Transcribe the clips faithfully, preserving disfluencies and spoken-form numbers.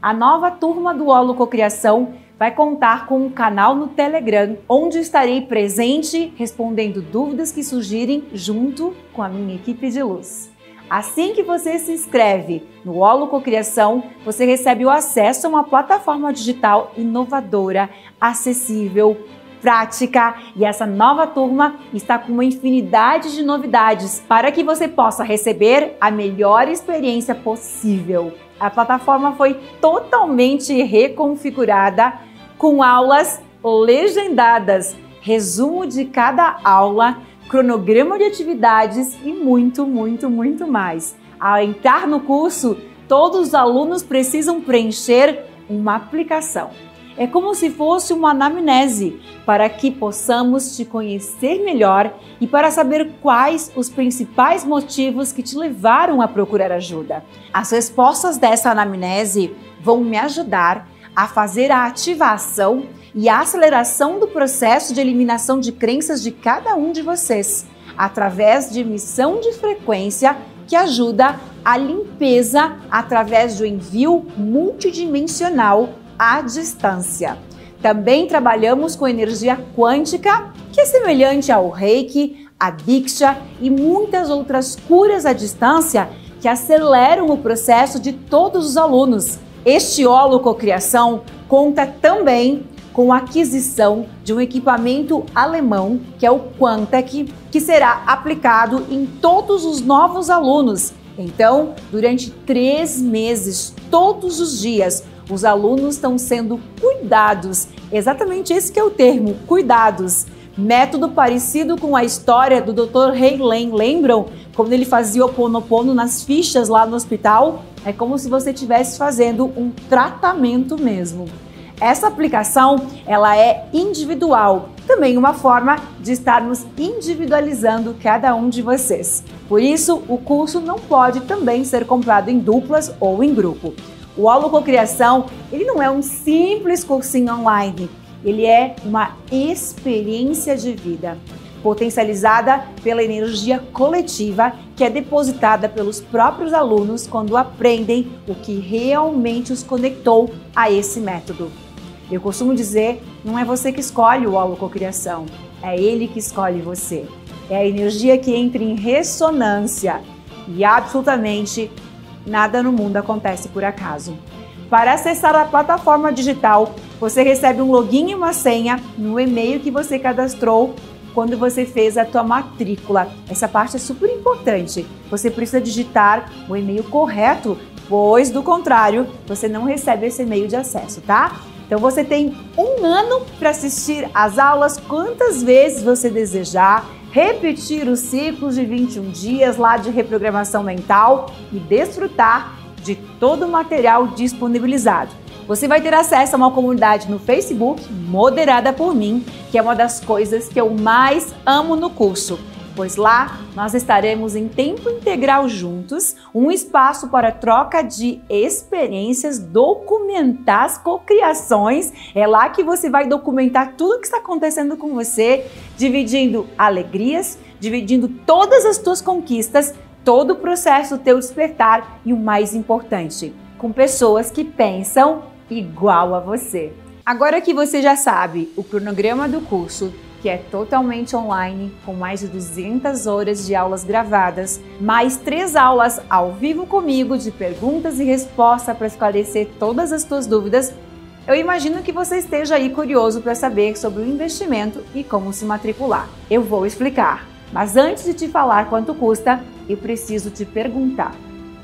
A nova turma do Holococriação vai contar com um canal no Telegram, onde estarei presente respondendo dúvidas que surgirem junto com a minha equipe de luz. Assim que você se inscreve no Holococriação, você recebe o acesso a uma plataforma digital inovadora, acessível, prática, e essa nova turma está com uma infinidade de novidades para que você possa receber a melhor experiência possível. A plataforma foi totalmente reconfigurada com aulas legendadas, resumo de cada aula, cronograma de atividades e muito, muito, muito mais. Ao entrar no curso, todos os alunos precisam preencher uma aplicação. É como se fosse uma anamnese para que possamos te conhecer melhor e para saber quais os principais motivos que te levaram a procurar ajuda. As respostas dessa anamnese vão me ajudar a fazer a ativação e a aceleração do processo de eliminação de crenças de cada um de vocês, através de emissão de frequência que ajuda a limpeza através do envio multidimensional à distância. Também trabalhamos com energia quântica, que é semelhante ao Reiki, a Diksha e muitas outras curas à distância que aceleram o processo de todos os alunos. Este Holococriação conta também com a aquisição de um equipamento alemão, que é o Quantec, que será aplicado em todos os novos alunos. Então, durante três meses, todos os dias, os alunos estão sendo cuidados. Exatamente esse que é o termo, cuidados. Método parecido com a história do doutor Heileng, lembram? Quando ele fazia o Ho'oponopono nas fichas lá no hospital? É como se você estivesse fazendo um tratamento mesmo. Essa aplicação, ela é individual, também uma forma de estarmos individualizando cada um de vocês. Por isso, o curso não pode também ser comprado em duplas ou em grupo. O Holococriação, ele não é um simples cursinho online, ele é uma experiência de vida, potencializada pela energia coletiva que é depositada pelos próprios alunos quando aprendem o que realmente os conectou a esse método. Eu costumo dizer, não é você que escolhe o Holococriação, é ele que escolhe você. É a energia que entra em ressonância e absolutamente nada no mundo acontece por acaso. Para acessar a plataforma digital, você recebe um login e uma senha no e-mail que você cadastrou quando você fez a tua matrícula. Essa parte é super importante. Você precisa digitar o e-mail correto, pois do contrário, você não recebe esse e-mail de acesso, tá? Então você tem um ano para assistir às aulas quantas vezes você desejar, repetir os ciclos de vinte e um dias lá de reprogramação mental e desfrutar de todo o material disponibilizado. Você vai ter acesso a uma comunidade no Facebook, moderada por mim, que é uma das coisas que eu mais amo no curso, pois lá nós estaremos em tempo integral juntos, um espaço para troca de experiências, documentar as cocriações. É lá que você vai documentar tudo o que está acontecendo com você, dividindo alegrias, dividindo todas as tuas conquistas, todo o processo do teu despertar e o mais importante, com pessoas que pensam igual a você. Agora que você já sabe o cronograma do curso, que é totalmente online, com mais de duzentas horas de aulas gravadas, mais três aulas ao vivo comigo de perguntas e respostas para esclarecer todas as tuas dúvidas, eu imagino que você esteja aí curioso para saber sobre o investimento e como se matricular. Eu vou explicar, mas antes de te falar quanto custa, eu preciso te perguntar: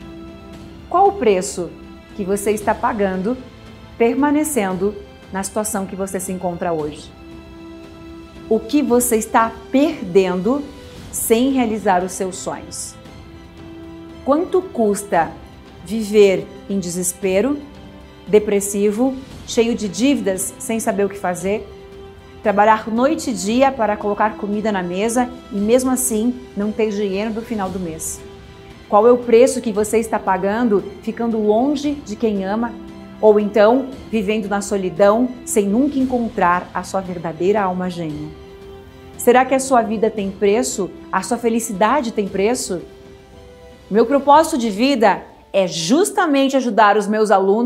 qual o preço que você está pagando permanecendo na situação que você se encontra hoje? O que você está perdendo sem realizar os seus sonhos? Quanto custa viver em desespero, depressivo, cheio de dívidas, sem saber o que fazer? Trabalhar noite e dia para colocar comida na mesa e mesmo assim não ter dinheiro no final do mês? Qual é o preço que você está pagando ficando longe de quem ama? Ou então, vivendo na solidão, sem nunca encontrar a sua verdadeira alma gêmea? Será que a sua vida tem preço? A sua felicidade tem preço? Meu propósito de vida é justamente ajudar os meus alunos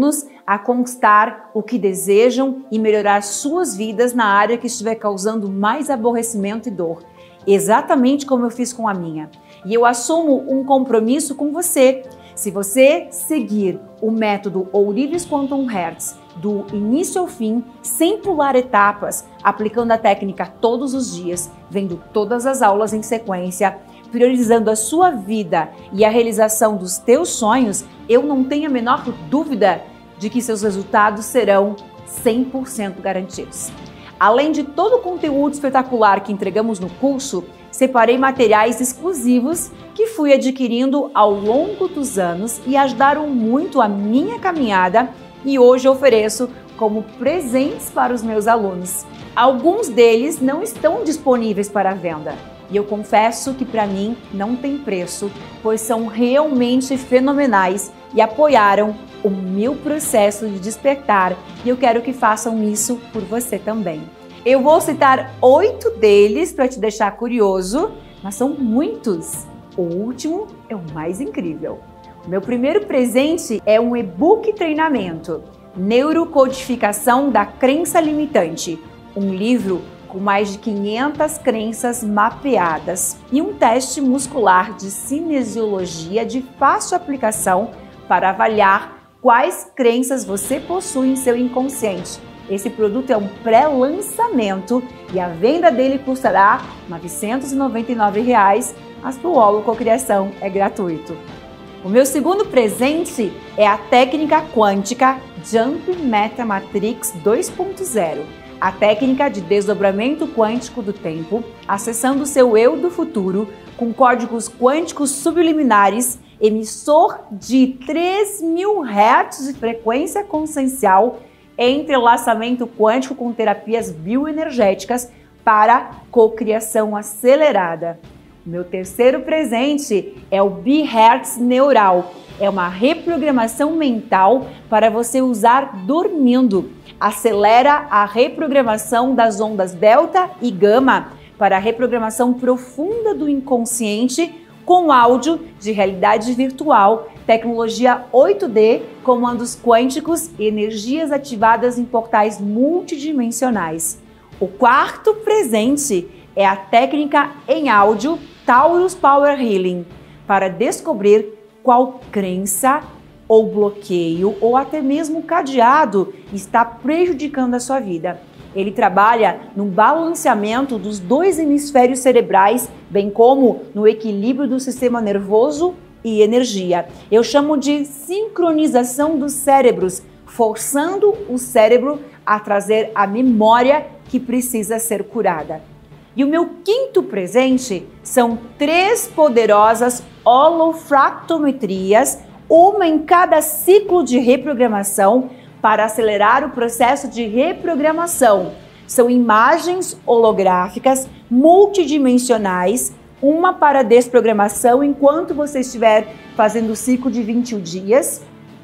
a conquistar o que desejam e melhorar suas vidas na área que estiver causando mais aborrecimento e dor. Exatamente como eu fiz com a minha. E eu assumo um compromisso com você. Se você seguir o método Ourives Quantum Hertz do início ao fim, sem pular etapas, aplicando a técnica todos os dias, vendo todas as aulas em sequência, priorizando a sua vida e a realização dos teus sonhos, eu não tenho a menor dúvida de que seus resultados serão cem por cento garantidos. Além de todo o conteúdo espetacular que entregamos no curso, separei materiais exclusivos que fui adquirindo ao longo dos anos e ajudaram muito a minha caminhada e hoje ofereço como presentes para os meus alunos. Alguns deles não estão disponíveis para venda e eu confesso que para mim não tem preço, pois são realmente fenomenais e apoiaram o meu processo de despertar e eu quero que façam isso por você também. Eu vou citar oito deles para te deixar curioso, mas são muitos. O último é o mais incrível. O meu primeiro presente é um e-book treinamento, Neurocodificação da Crença Limitante, um livro com mais de quinhentas crenças mapeadas e um teste muscular de cinesiologia de fácil aplicação para avaliar quais crenças você possui em seu inconsciente. Esse produto é um pré-lançamento e a venda dele custará novecentos e noventa e nove reais, mas para o Holococriação é gratuito. O meu segundo presente é a técnica quântica Jump Meta Matrix dois ponto zero, a técnica de desdobramento quântico do tempo, acessando seu eu do futuro com códigos quânticos subliminares, emissor de três mil hertz de frequência consciencial, entrelaçamento quântico com terapias bioenergéticas para cocriação acelerada. O meu terceiro presente é o B-Hertz Neural. É uma reprogramação mental para você usar dormindo. Acelera a reprogramação das ondas delta e gama para a reprogramação profunda do inconsciente com áudio de realidade virtual, tecnologia oito D, comandos quânticos e energias ativadas em portais multidimensionais. O quarto presente é a técnica em áudio Taurus Power Healing, para descobrir qual crença ou bloqueio ou até mesmo cadeado está prejudicando a sua vida. Ele trabalha no balanceamento dos dois hemisférios cerebrais, bem como no equilíbrio do sistema nervoso e energia. Eu chamo de sincronização dos cérebros, forçando o cérebro a trazer a memória que precisa ser curada. E o meu quinto presente são três poderosas holofractometrias, uma em cada ciclo de reprogramação, para acelerar o processo de reprogramação. São imagens holográficas multidimensionais, uma para desprogramação enquanto você estiver fazendo o ciclo de vinte e um dias,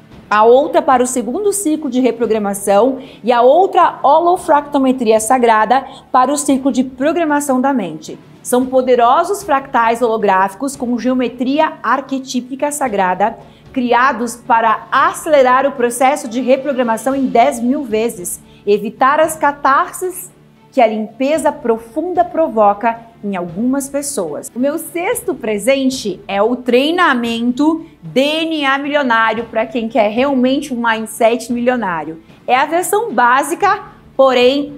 a outra para o segundo ciclo de reprogramação e a outra holofractometria sagrada para o ciclo de programação da mente. São poderosos fractais holográficos com geometria arquetípica sagrada, criados para acelerar o processo de reprogramação em dez mil vezes, evitar as catarses que a limpeza profunda provoca em algumas pessoas. O meu sexto presente é o treinamento D N A milionário para quem quer realmente um mindset milionário. É a versão básica, porém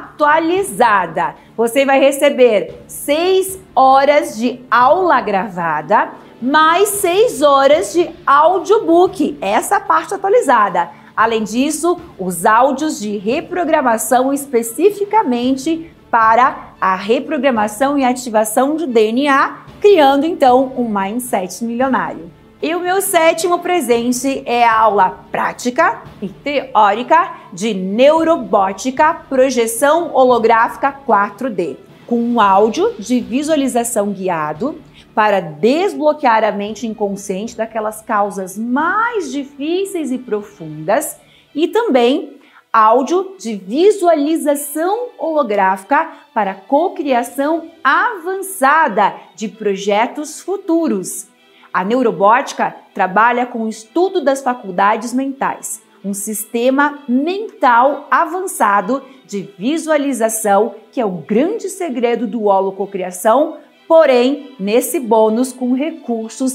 atualizada. Você vai receber seis horas de aula gravada, mais seis horas de audiobook, essa parte atualizada. Além disso, os áudios de reprogramação especificamente para a reprogramação e ativação do D N A, criando então um mindset milionário. E o meu sétimo presente é a aula prática e teórica de neurobótica, projeção holográfica quatro D, com um áudio de visualização guiado, para desbloquear a mente inconsciente daquelas causas mais difíceis e profundas, e também áudio de visualização holográfica para cocriação avançada de projetos futuros. A neurobótica trabalha com o estudo das faculdades mentais, um sistema mental avançado de visualização, que é o grande segredo do holococriação, porém, nesse bônus com recursos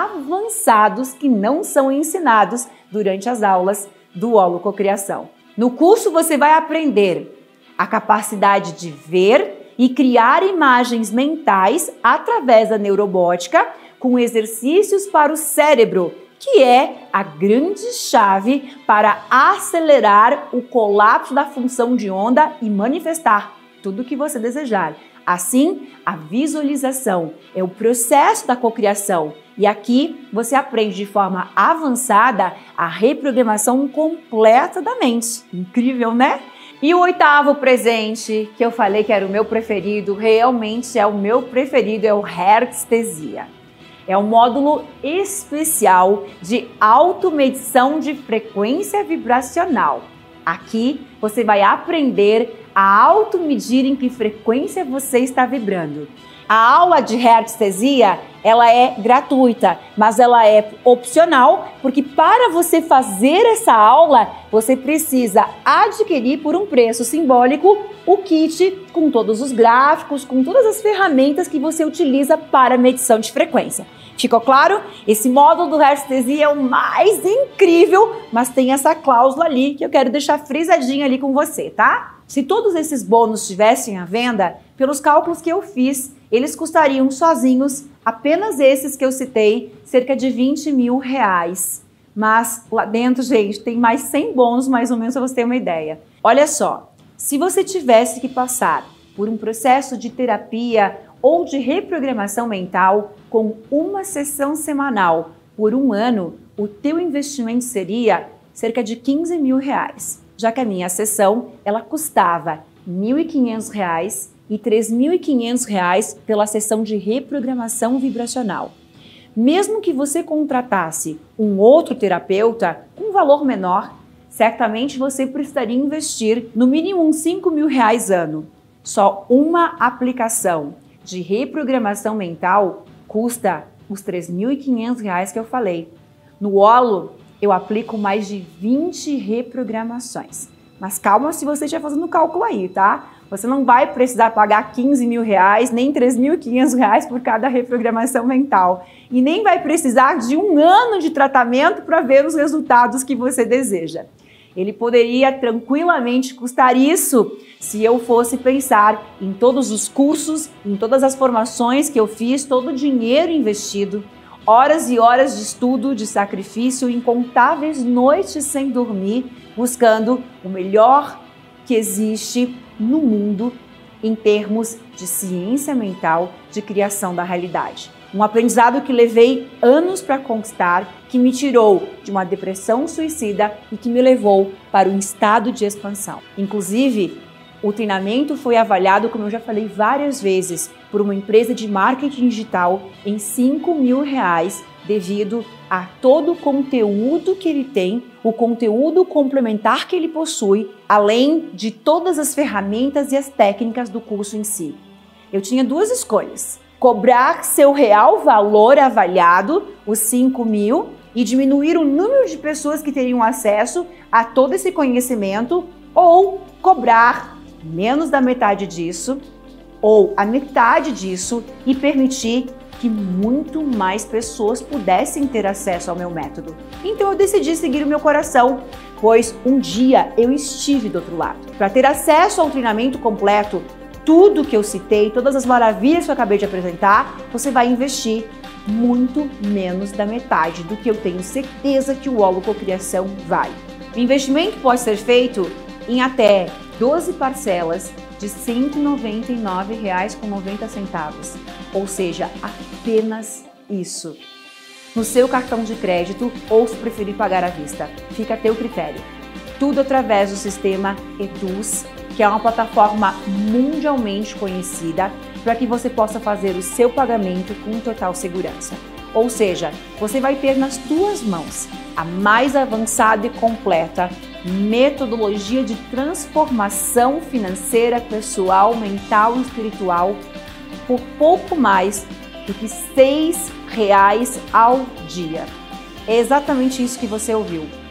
avançados que não são ensinados durante as aulas do holococriação. No curso você vai aprender a capacidade de ver e criar imagens mentais através da neurobótica com exercícios para o cérebro, que é a grande chave para acelerar o colapso da função de onda e manifestar tudo o que você desejar. Assim, a visualização é o processo da cocriação e aqui você aprende de forma avançada a reprogramação completa da mente. Incrível, né? E o oitavo presente, que eu falei que era o meu preferido, realmente é o meu preferido, é o Hertzestesia. É um módulo especial de automedição de frequência vibracional. Aqui você vai aprender a automedir em que frequência você está vibrando. A aula de Hertzestesia, ela é gratuita, mas ela é opcional, porque para você fazer essa aula, você precisa adquirir por um preço simbólico o kit com todos os gráficos, com todas as ferramentas que você utiliza para medição de frequência. Ficou claro? Esse módulo do Hertzestesia é o mais incrível, mas tem essa cláusula ali que eu quero deixar frisadinha ali com você, tá? Se todos esses bônus estivessem à venda, pelos cálculos que eu fiz, eles custariam sozinhos, apenas esses que eu citei, cerca de vinte mil reais. Mas lá dentro, gente, tem mais cem bônus, mais ou menos, para você ter uma ideia. Olha só, se você tivesse que passar por um processo de terapia ou de reprogramação mental com uma sessão semanal por um ano, o teu investimento seria cerca de quinze mil reais. Já que a minha sessão, ela custava mil e quinhentos reais e três mil e quinhentos reais pela sessão de reprogramação vibracional. Mesmo que você contratasse um outro terapeuta com um valor menor, certamente você precisaria investir no mínimo uns cinco mil reais ano. Só uma aplicação de reprogramação mental custa os três mil e quinhentos reais que eu falei. No Holo, eu aplico mais de vinte reprogramações. Mas calma se você estiver fazendo o cálculo aí, tá? Você não vai precisar pagar quinze mil reais, nem três mil e quinhentos reais por cada reprogramação mental. E nem vai precisar de um ano de tratamento para ver os resultados que você deseja. Ele poderia tranquilamente custar isso se eu fosse pensar em todos os cursos, em todas as formações que eu fiz, todo o dinheiro investido, horas e horas de estudo, de sacrifício, incontáveis noites sem dormir, buscando o melhor que existe no mundo em termos de ciência mental, de criação da realidade. Um aprendizado que levei anos para conquistar, que me tirou de uma depressão suicida e que me levou para um estado de expansão. Inclusive, o treinamento foi avaliado, como eu já falei várias vezes, por uma empresa de marketing digital em cinco mil reais, devido a todo o conteúdo que ele tem, o conteúdo complementar que ele possui, além de todas as ferramentas e as técnicas do curso em si. Eu tinha duas escolhas: cobrar seu real valor avaliado, os cinco mil, e diminuir o número de pessoas que teriam acesso a todo esse conhecimento, ou cobrar menos da metade disso, ou a metade disso, e permitir que muito mais pessoas pudessem ter acesso ao meu método. Então eu decidi seguir o meu coração, pois um dia eu estive do outro lado. Para ter acesso ao treinamento completo, tudo que eu citei, todas as maravilhas que eu acabei de apresentar, você vai investir muito menos da metade do que eu tenho certeza que o holococriação vai. O investimento pode ser feito em até doze parcelas de cento e noventa e nove reais e noventa centavos, ou seja, apenas isso. No seu cartão de crédito ou se preferir pagar à vista, fica a teu critério. Tudo através do sistema Eduz, que é uma plataforma mundialmente conhecida para que você possa fazer o seu pagamento com total segurança. Ou seja, você vai ter nas tuas mãos a mais avançada e completa metodologia de transformação financeira, pessoal, mental e espiritual por pouco mais do que seis reais ao dia. É exatamente isso que você ouviu.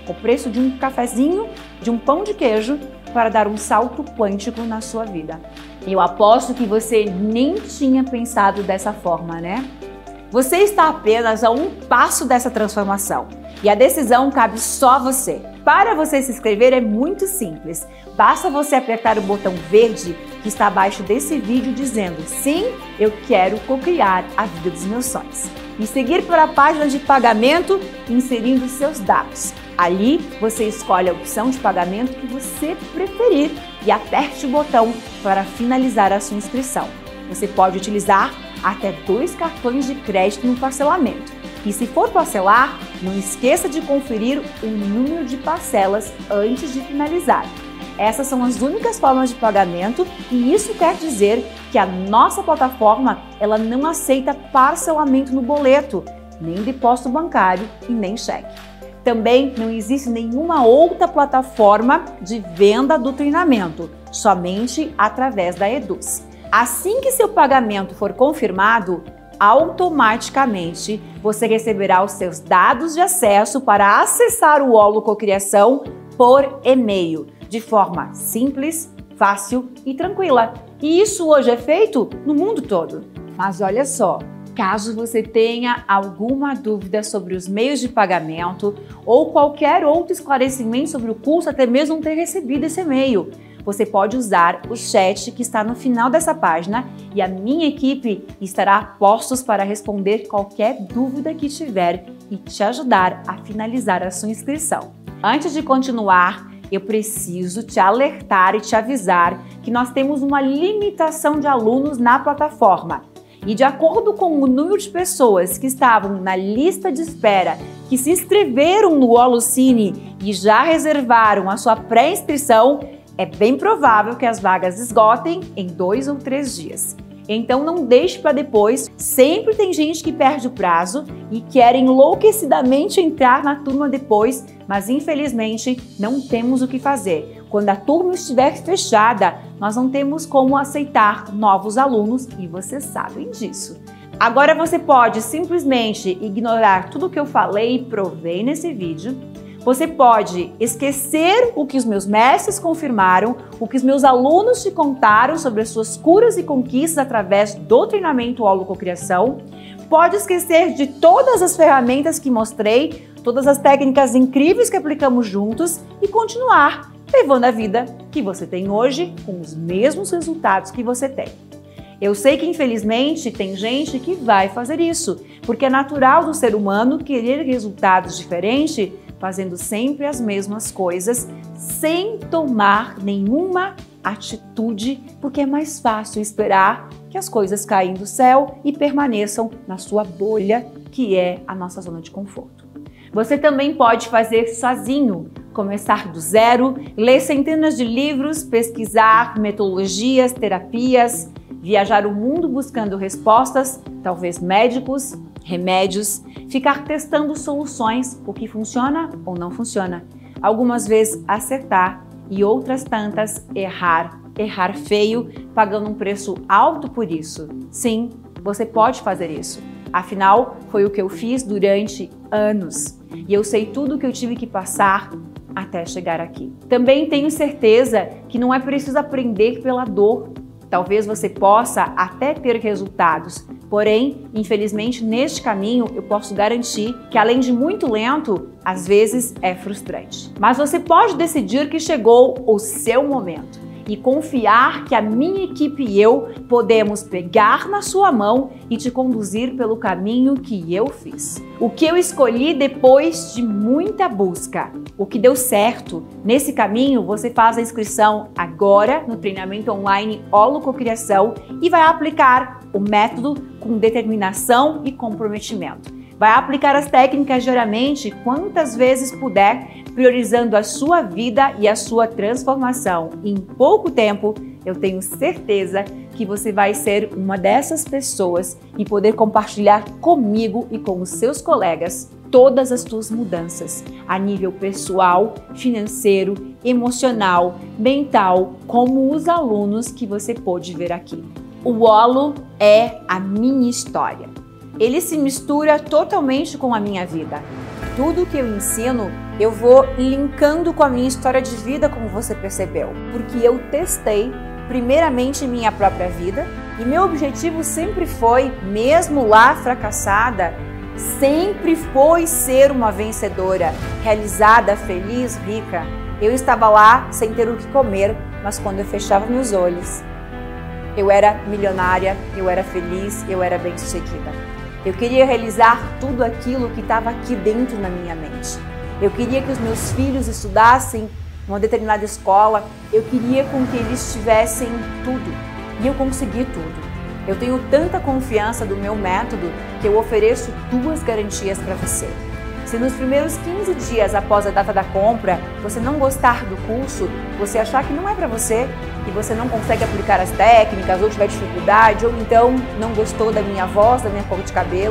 o preço de um cafezinho, de um pão de queijo, para dar um salto quântico na sua vida. Eu aposto que você nem tinha pensado dessa forma, né? Você está apenas a um passo dessa transformação e a decisão cabe só a você. Para você se inscrever é muito simples. Basta você apertar o botão verde que está abaixo desse vídeo dizendo sim, eu quero co-criar a vida dos meus sonhos. E seguir para a página de pagamento inserindo seus dados. Ali você escolhe a opção de pagamento que você preferir e aperte o botão para finalizar a sua inscrição. Você pode utilizar até dois cartões de crédito no parcelamento. E se for parcelar, não esqueça de conferir o número de parcelas antes de finalizar. Essas são as únicas formas de pagamento e isso quer dizer que a nossa plataforma ela não aceita parcelamento no boleto, nem depósito bancário e nem cheque. Também não existe nenhuma outra plataforma de venda do treinamento, somente através da Eduz. Assim que seu pagamento for confirmado, automaticamente você receberá os seus dados de acesso para acessar o Olo Cocriação por e-mail, de forma simples, fácil e tranquila. E isso hoje é feito no mundo todo. Mas olha só, caso você tenha alguma dúvida sobre os meios de pagamento ou qualquer outro esclarecimento sobre o curso, até mesmo não ter recebido esse e-mail, você pode usar o chat que está no final dessa página e a minha equipe estará a postos para responder qualquer dúvida que tiver e te ajudar a finalizar a sua inscrição. Antes de continuar, eu preciso te alertar e te avisar que nós temos uma limitação de alunos na plataforma. E de acordo com o número de pessoas que estavam na lista de espera, que se inscreveram no Holocine e já reservaram a sua pré-inscrição, é bem provável que as vagas esgotem em dois ou três dias. Então não deixe para depois, sempre tem gente que perde o prazo e quer enlouquecidamente entrar na turma depois, mas infelizmente não temos o que fazer. Quando a turma estiver fechada, nós não temos como aceitar novos alunos e vocês sabem disso. Agora você pode simplesmente ignorar tudo o que eu falei e provei nesse vídeo. Você pode esquecer o que os meus mestres confirmaram, o que os meus alunos te contaram sobre as suas curas e conquistas através do treinamento Olo Cocriação. Pode esquecer de todas as ferramentas que mostrei, todas as técnicas incríveis que aplicamos juntos e continuar levando a vida que você tem hoje com os mesmos resultados que você tem. Eu sei que, infelizmente, tem gente que vai fazer isso, porque é natural do ser humano querer resultados diferentes, fazendo sempre as mesmas coisas, sem tomar nenhuma atitude, porque é mais fácil esperar que as coisas caem do céu e permaneçam na sua bolha, que é a nossa zona de conforto. Você também pode fazer sozinho, começar do zero, ler centenas de livros, pesquisar metodologias, terapias, viajar o mundo buscando respostas, talvez médicos, remédios, ficar testando soluções, o que funciona ou não funciona. Algumas vezes acertar e outras tantas errar, errar feio, pagando um preço alto por isso. Sim, você pode fazer isso. Afinal, foi o que eu fiz durante anos e eu sei tudo o que eu tive que passar até chegar aqui. Também tenho certeza que não é preciso aprender pela dor. Talvez você possa até ter resultados, porém, infelizmente, neste caminho eu posso garantir que, além de muito lento, às vezes é frustrante. Mas você pode decidir que chegou o seu momento e confiar que a minha equipe e eu podemos pegar na sua mão e te conduzir pelo caminho que eu fiz. O que eu escolhi depois de muita busca, o que deu certo. Nesse caminho, você faz a inscrição agora no treinamento online Olo Cocriação e vai aplicar o método com determinação e comprometimento. Vai aplicar as técnicas diariamente quantas vezes puder, priorizando a sua vida e a sua transformação. Em pouco tempo, eu tenho certeza que você vai ser uma dessas pessoas e poder compartilhar comigo e com os seus colegas todas as suas mudanças a nível pessoal, financeiro, emocional, mental, como os alunos que você pôde ver aqui. O Olo é a minha história. Ele se mistura totalmente com a minha vida. Tudo que eu ensino eu vou linkando com a minha história de vida, como você percebeu, porque eu testei primeiramente minha própria vida e meu objetivo sempre foi, mesmo lá fracassada, sempre foi ser uma vencedora, realizada, feliz, rica. Eu estava lá sem ter o que comer, mas quando eu fechava meus olhos, eu era milionária, eu era feliz, eu era bem-sucedida. Eu queria realizar tudo aquilo que estava aqui dentro na minha mente. Eu queria que os meus filhos estudassem uma determinada escola, eu queria com que eles tivessem tudo, e eu consegui tudo. Eu tenho tanta confiança do meu método que eu ofereço duas garantias para você. Se nos primeiros quinze dias após a data da compra, você não gostar do curso, você achar que não é para você, que você não consegue aplicar as técnicas, ou tiver dificuldade, ou então não gostou da minha voz, da minha cor de cabelo,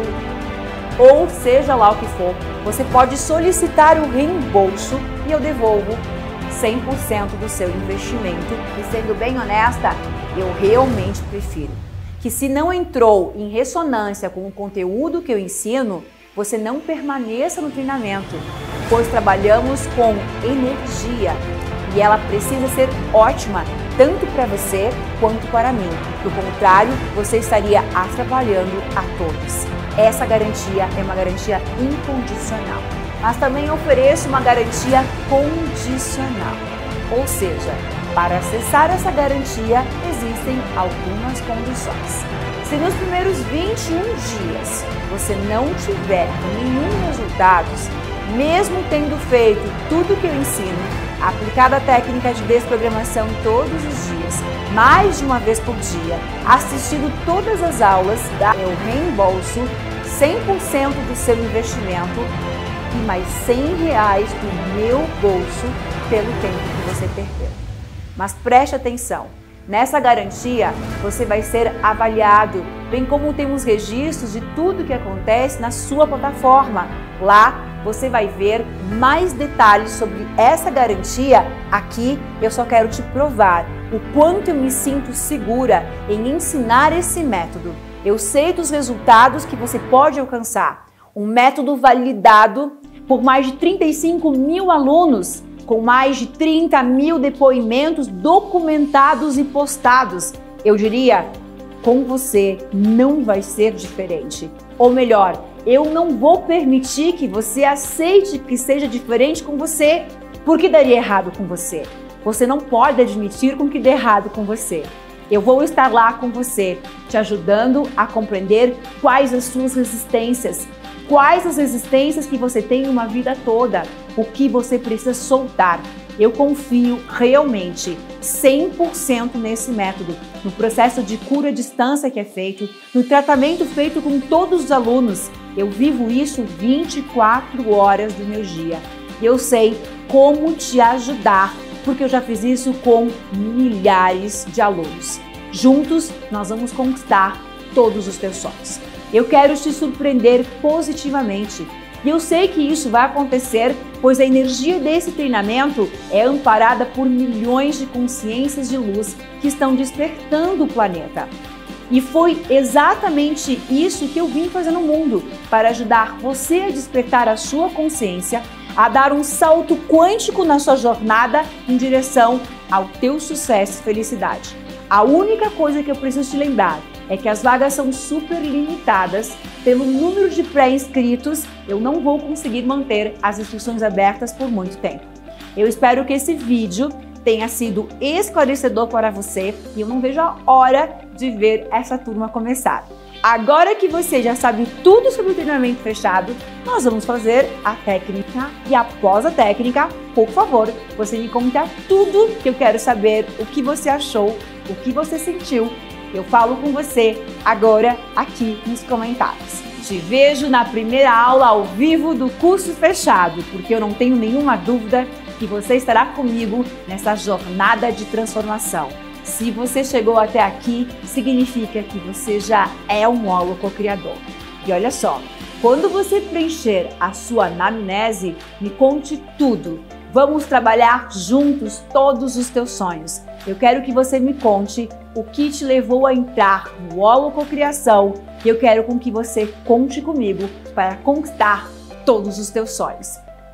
ou seja lá o que for, você pode solicitar o reembolso e eu devolvo cem por cento do seu investimento. E sendo bem honesta, eu realmente prefiro que, se não entrou em ressonância com o conteúdo que eu ensino, você não permaneça no treinamento, pois trabalhamos com energia e ela precisa ser ótima tanto para você quanto para mim. Do contrário, você estaria atrapalhando a todos. Essa garantia é uma garantia incondicional, mas também ofereço uma garantia condicional, ou seja, para acessar essa garantia existem algumas condições. Se nos primeiros vinte e um dias você não tiver nenhum resultado, mesmo tendo feito tudo que eu ensino, aplicado a técnica de desprogramação todos os dias, mais de uma vez por dia, assistido todas as aulas, eu reembolso cem por cento do seu investimento e mais cem reais do meu bolso pelo tempo que você perdeu. Mas preste atenção, nessa garantia você vai ser avaliado, bem como temos registros de tudo que acontece na sua plataforma. Lá você vai ver mais detalhes sobre essa garantia. Aqui eu só quero te provar o quanto eu me sinto segura em ensinar esse método. Eu sei dos resultados que você pode alcançar. Um método validado por mais de trinta e cinco mil alunos, com mais de trinta mil depoimentos documentados e postados. Eu diria, com você não vai ser diferente. Ou melhor, eu não vou permitir que você aceite que seja diferente com você, porque daria errado com você. Você não pode admitir com que dê errado com você. Eu vou estar lá com você, te ajudando a compreender quais as suas resistências, quais as resistências que você tem uma vida toda, o que você precisa soltar. Eu confio realmente cem por cento nesse método, no processo de cura à distância que é feito, no tratamento feito com todos os alunos. Eu vivo isso vinte e quatro horas do meu dia. Eu sei como te ajudar, porque eu já fiz isso com milhares de alunos. Juntos, nós vamos conquistar todos os teus sonhos. Eu quero te surpreender positivamente. E eu sei que isso vai acontecer, pois a energia desse treinamento é amparada por milhões de consciências de luz que estão despertando o planeta. E foi exatamente isso que eu vim fazer no mundo, para ajudar você a despertar a sua consciência, a dar um salto quântico na sua jornada em direção ao teu sucesso e felicidade. A única coisa que eu preciso te lembrar é que as vagas são super limitadas. Pelo número de pré-inscritos, eu não vou conseguir manter as inscrições abertas por muito tempo. Eu espero que esse vídeo tenha sido esclarecedor para você e eu não vejo a hora de ver essa turma começar. Agora que você já sabe tudo sobre o treinamento fechado, nós vamos fazer a técnica e após a técnica, por favor, você me conta tudo que eu quero saber, o que você achou, o que você sentiu. Eu falo com você agora aqui nos comentários. Te vejo na primeira aula ao vivo do curso fechado, porque eu não tenho nenhuma dúvida que você estará comigo nessa jornada de transformação. Se você chegou até aqui, significa que você já é um holococriador. E olha só, quando você preencher a sua anamnese, me conte tudo. Vamos trabalhar juntos todos os teus sonhos. Eu quero que você me conte o que te levou a entrar no holococriação e eu quero com que você conte comigo para conquistar todos os teus sonhos.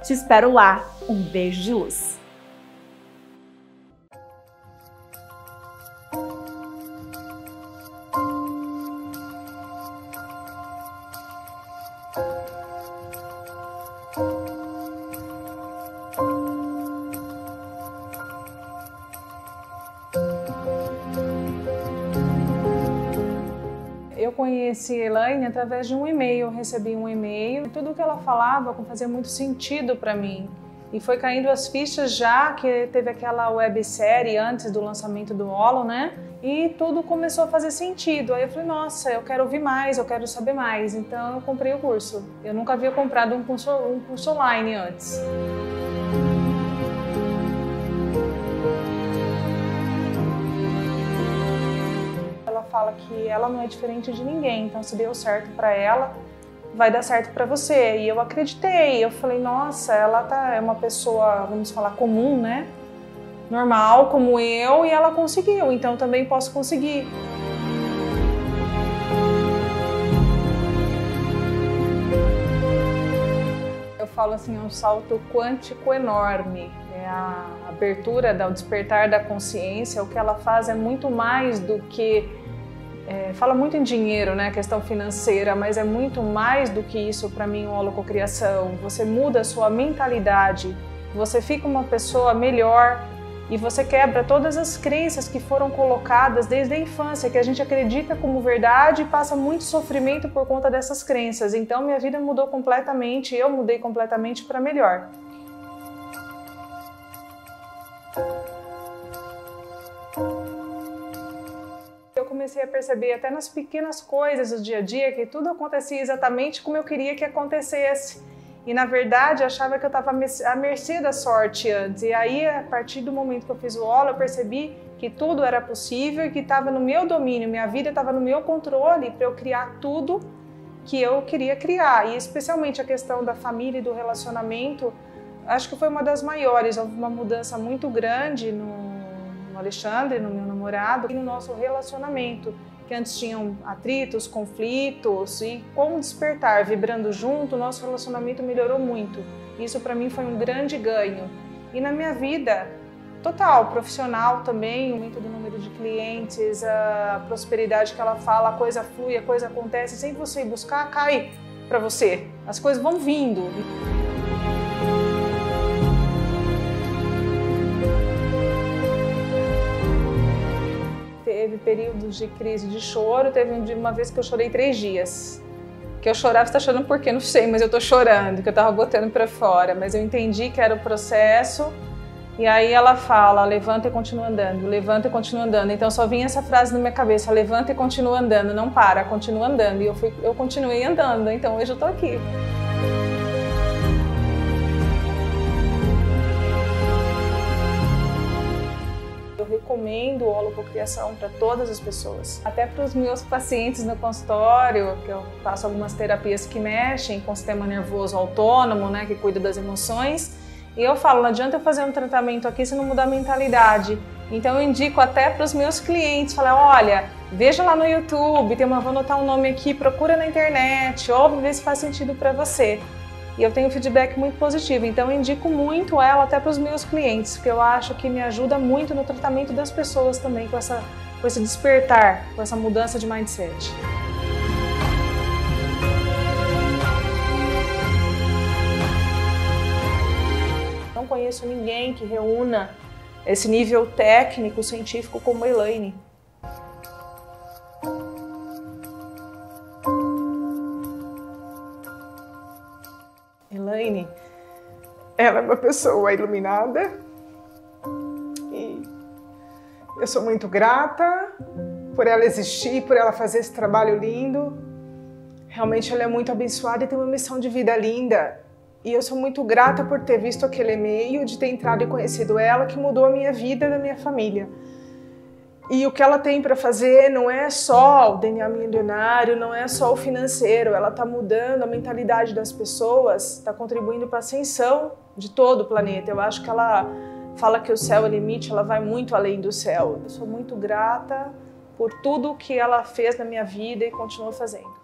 Te espero lá. Um beijo de luz. Eu conheci a Elaine através de um e-mail, eu recebi um e-mail, tudo que ela falava fazia muito sentido para mim. E foi caindo as fichas já que teve aquela websérie antes do lançamento do Holo, né? E tudo começou a fazer sentido. Aí eu falei, nossa, eu quero ouvir mais, eu quero saber mais. Então eu comprei o curso. Eu nunca havia comprado um curso, um curso online antes. Fala que ela não é diferente de ninguém, então se deu certo para ela, vai dar certo para você. E eu acreditei, eu falei, nossa, ela tá, é uma pessoa, vamos falar, comum, né? Normal, como eu, e ela conseguiu, então eu também posso conseguir. Eu falo assim, é um salto quântico enorme. É a abertura, o despertar da consciência, o que ela faz é muito mais do que É, fala muito em dinheiro, né, questão financeira, mas é muito mais do que isso para mim, o holococriação. Você muda a sua mentalidade, você fica uma pessoa melhor e você quebra todas as crenças que foram colocadas desde a infância, que a gente acredita como verdade e passa muito sofrimento por conta dessas crenças. Então minha vida mudou completamente, eu mudei completamente para melhor. Eu comecei a perceber até nas pequenas coisas do dia a dia que tudo acontecia exatamente como eu queria que acontecesse. E na verdade eu achava que eu estava à mercê da sorte antes. E aí, a partir do momento que eu fiz o Holo, eu percebi que tudo era possível e que estava no meu domínio, minha vida estava no meu controle para eu criar tudo que eu queria criar. E especialmente a questão da família e do relacionamento, acho que foi uma das maiores. Houve uma mudança muito grande no no Alexandre, no meu namorado, e no nosso relacionamento, que antes tinham atritos, conflitos, e com o despertar, vibrando junto, o nosso relacionamento melhorou muito. Isso para mim foi um grande ganho. E na minha vida total, profissional também, o aumento do número de clientes, a prosperidade que ela fala, a coisa flui, a coisa acontece, sem você ir buscar, cai para você. As coisas vão vindo. Teve períodos de crise de choro, teve uma vez que eu chorei três dias. Que eu chorava, você tá chorando por quê? Não sei, mas eu tô chorando, que eu tava botando pra fora. Mas eu entendi que era o processo, e aí ela fala, levanta e continua andando, levanta e continua andando. Então só vinha essa frase na minha cabeça, levanta e continua andando, não para, continua andando. E eu, fui, eu continuei andando, então hoje eu tô aqui. Eu recomendo o holococriação para todas as pessoas. Até para os meus pacientes no consultório, que eu faço algumas terapias que mexem com o sistema nervoso autônomo, né, que cuida das emoções. E eu falo, não adianta eu fazer um tratamento aqui se não mudar a mentalidade. Então eu indico até para os meus clientes, falar, olha, veja lá no YouTube, tem uma, vou anotar um nome aqui, procura na internet, ouve, vê se faz sentido para você. E eu tenho feedback muito positivo, então eu indico muito ela até para os meus clientes, porque eu acho que me ajuda muito no tratamento das pessoas também, com, essa, com esse despertar, com essa mudança de mindset. Não conheço ninguém que reúna esse nível técnico, científico como a Elaine. Elaine, ela é uma pessoa iluminada e eu sou muito grata por ela existir, por ela fazer esse trabalho lindo. Realmente ela é muito abençoada e tem uma missão de vida linda. E eu sou muito grata por ter visto aquele e-mail, de ter entrado e conhecido ela, que mudou a minha vida e da minha família. E o que ela tem para fazer não é só o D N A milionário, não é só o financeiro, ela está mudando a mentalidade das pessoas, está contribuindo para a ascensão de todo o planeta. Eu acho que ela fala que o céu é limite, ela vai muito além do céu. Eu sou muito grata por tudo que ela fez na minha vida e continua fazendo.